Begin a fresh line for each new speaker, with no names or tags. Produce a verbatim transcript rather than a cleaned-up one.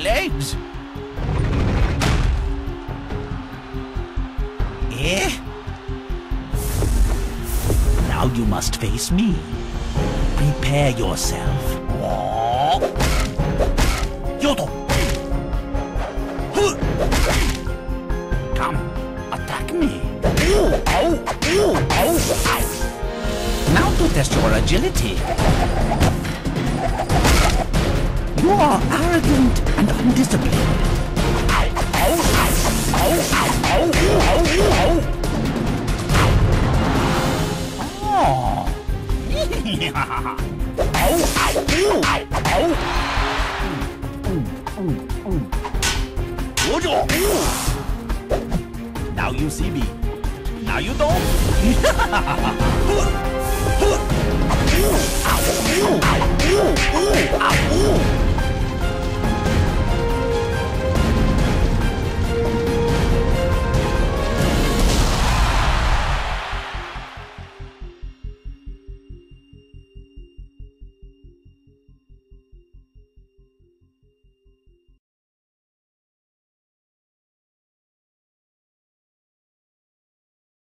legs. Eh? Now you must face me. Prepare yourself. Yodo! Come, attack me. Ow, ow, ow, ow. Now to test your agility. You are arrogant and undisciplined. Ow, ow, ow, ow, ow, ow, ow. Oh. Ow, ow, ow, ow. Now you see me. Now you don't.